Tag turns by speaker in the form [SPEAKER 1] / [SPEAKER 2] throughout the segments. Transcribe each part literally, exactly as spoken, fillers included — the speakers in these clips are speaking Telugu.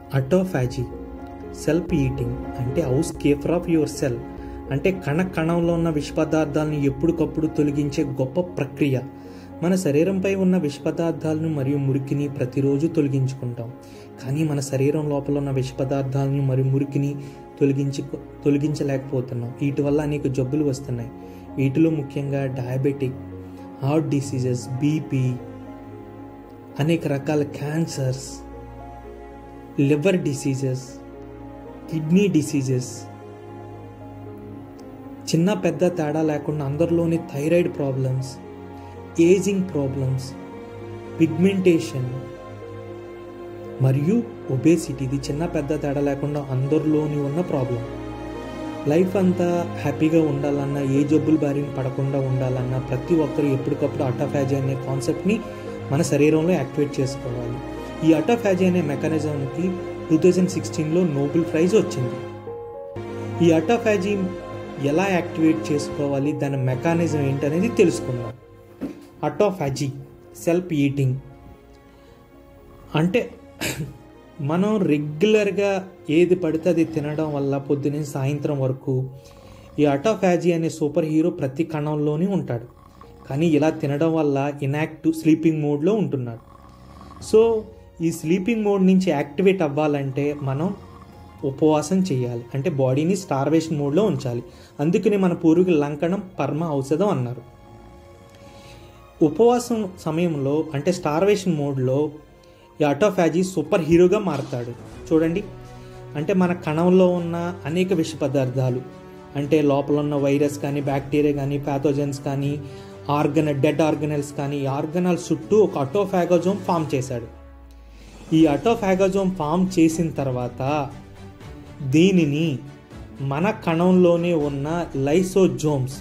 [SPEAKER 1] ఆటోఫాజీ సెల్ఫ్ ఈటింగ్ అంటే house keeper of your cell అంటే కణ కణంలో ఉన్న విష పదార్థాలను ఎప్పటికప్పుడు తొలగించే గొప్ప ప్రక్రియ. మన శరీరంపై ఉన్న విష పదార్థాలను మరియు మురికిని ప్రతిరోజు తొలగించుకుంటాం. కానీ మన శరీరం లోపల ఉన్న విష పదార్థాలను మరియు మురికిని తొలగించు తొలగించలేకపోతున్నాం. వీటి వల్ల అనేక జబ్బులు వస్తున్నాయి. వీటిలో ముఖ్యంగా డయాబెటిక్, హార్ట్ డిసీజెస్, బీపీ, అనేక రకాల cancers, liver diseases, kidney diseases, చిన్న పెద్ద తేడా లేకుండా అందరిలోని thyroid problems, ageing problems, pigmentation మరియు ఒబేసిటీ. ఇది చిన్న పెద్ద తేడా లేకుండా అందరిలోని ఉన్న ప్రాబ్లం. లైఫ్ అంతా హ్యాపీగా ఉండాలన్నా, ఏ జబ్బులు బారిన పడకుండా ఉండాలన్నా ప్రతి ఒక్కరు ఎప్పటికప్పుడు ఆటోఫాజీ అనే కాన్సెప్ట్ని మన శరీరంలో యాక్టివేట్ చేసుకోవాలి. ఈ ఆటోఫాజీ అనే మెకానిజంకి టూ థౌజండ్ సిక్స్టీన్లో నోబెల్ ప్రైజ్ వచ్చింది. ఈ ఆటోఫాజీ ఎలా యాక్టివేట్ చేసుకోవాలి, దాని మెకానిజం ఏంటనేది తెలుసుకుందాం. ఆటోఫాజీ సెల్ఫ్ ఈటింగ్ అంటే మనం రెగ్యులర్గా ఏది పడితే అది తినడం వల్ల పొద్దున్న సాయంత్రం వరకు ఈ ఆటోఫాజీ అనే సూపర్ హీరో ప్రతి కణంలోనే ఉంటాడు. కానీ ఇలా తినడం వల్ల ఇన్యాక్టివ్ స్లీపింగ్ మోడ్లో ఉంటున్నాడు. సో ఈ స్లీపింగ్ మోడ్ నుంచి యాక్టివేట్ అవ్వాలంటే మనం ఉపవాసం చేయాలి, అంటే బాడీని స్టార్వేషన్ మోడ్లో ఉంచాలి. అందుకని మన పూర్వీకులు లంకణం పరమ ఔషధం అన్నారు. ఉపవాసం సమయంలో అంటే స్టార్వేషన్ మోడ్లో ఈ ఆటోఫాజీ సూపర్ హీరోగా మారతాడు. చూడండి, అంటే మన కణంలో ఉన్న అనేక విష పదార్థాలు, అంటే లోపల ఉన్న వైరస్ కానీ, బ్యాక్టీరియా కానీ, ప్యాథోజన్స్ కానీ, ఆర్గన డెడ్ ఆర్గనల్స్ కానీ, ఈ ఆర్గనల్ చుట్టూ ఒక ఆటోఫాగోజోమ్ ఫామ్ చేశాడు. ఈ ఆటోఫాగోజోమ్ ఫామ్ చేసిన తర్వాత దీనిని మన కణంలోనే ఉన్న లైసోజోమ్స్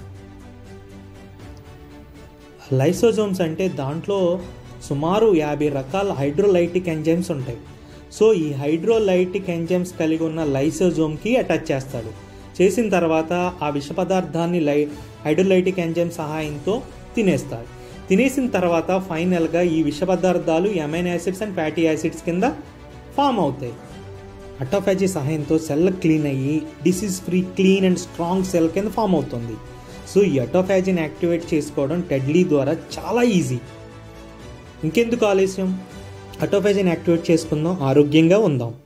[SPEAKER 1] లైసోజోమ్స్ అంటే దాంట్లో సుమారు యాభై రకాల హైడ్రోలైటిక్ ఎంజైమ్స్ ఉంటాయి. సో ఈ హైడ్రోలైటిక్ ఎంజైమ్స్ కలిగి ఉన్న లైసోజోమ్కి అటాచ్ చేస్తాడు. చేసిన తర్వాత ఆ విష పదార్థాన్ని లై హైడ్రోలైటిక్ ఎంజైమ్ సహాయంతో తినేస్తాడు. తినేసిన తర్వాత ఫైనల్గా ఈ విష పదార్థాలు amino acids and fatty acids కింద ఫామ్ అవుతాయి. ఆటోఫాజీ సహాయంతో సెల్ క్లీన్ అయ్యి disease free, clean and strong cell కింద ఫామ్ అవుతుంది. సో ఈ ఆటోఫాజీని యాక్టివేట్ చేసుకోవడం టెడ్లీ ద్వారా చాలా ఈజీ. ఇంకెందుకు ఆలస్యం, ఆటోఫాజీని యాక్టివేట్ చేసుకుందాం, ఆరోగ్యంగా ఉందాం.